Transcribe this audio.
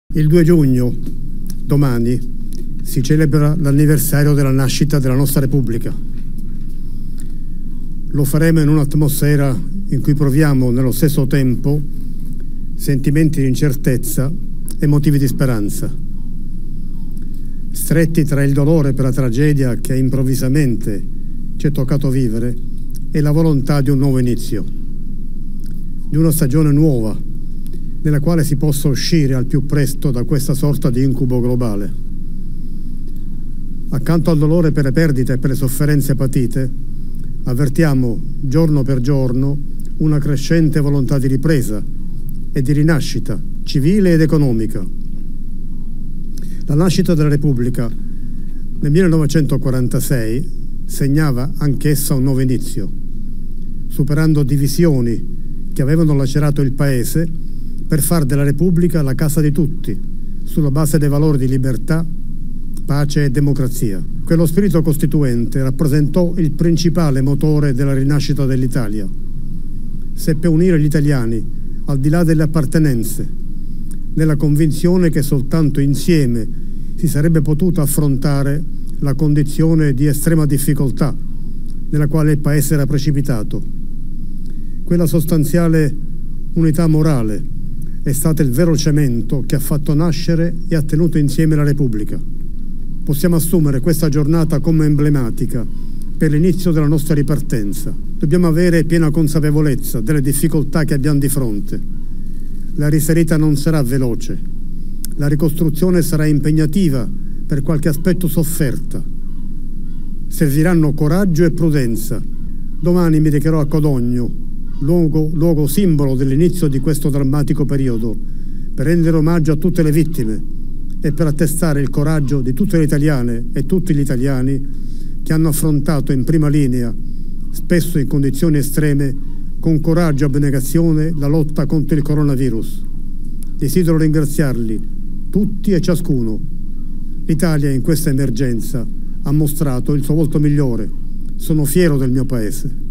Il 2 giugno, domani, si celebra l'anniversario della nascita della nostra Repubblica. Lo faremo in un'atmosfera in cui proviamo nello stesso tempo sentimenti di incertezza e motivi di speranza. Stretti tra il dolore per la tragedia che improvvisamente ci è toccato vivere e la volontà di un nuovo inizio, di una stagione nuova, nella quale si possa uscire al più presto da questa sorta di incubo globale. Accanto al dolore per le perdite e per le sofferenze patite, avvertiamo giorno per giorno una crescente volontà di ripresa e di rinascita civile ed economica. La nascita della Repubblica nel 1946 segnava anch'essa un nuovo inizio, superando divisioni che avevano lacerato il Paese per far della Repubblica la casa di tutti, sulla base dei valori di libertà, pace e democrazia. Quello spirito costituente rappresentò il principale motore della rinascita dell'Italia. Seppe unire gli italiani, al di là delle appartenenze, nella convinzione che soltanto insieme si sarebbe potuta affrontare la condizione di estrema difficoltà nella quale il Paese era precipitato. Quella sostanziale unità morale è stato il vero cemento che ha fatto nascere e ha tenuto insieme la Repubblica. Possiamo assumere questa giornata come emblematica per l'inizio della nostra ripartenza. Dobbiamo avere piena consapevolezza delle difficoltà che abbiamo di fronte. La risalita non sarà veloce, la ricostruzione sarà impegnativa, per qualche aspetto sofferta. Serviranno coraggio e prudenza. Domani mi recherò a Codogno, luogo simbolo dell'inizio di questo drammatico periodo, per rendere omaggio a tutte le vittime e per attestare il coraggio di tutte le italiane e tutti gli italiani che hanno affrontato in prima linea, spesso in condizioni estreme, con coraggio e abnegazione, la lotta contro il coronavirus. Desidero ringraziarli, tutti e ciascuno. L'Italia in questa emergenza ha mostrato il suo volto migliore. Sono fiero del mio Paese.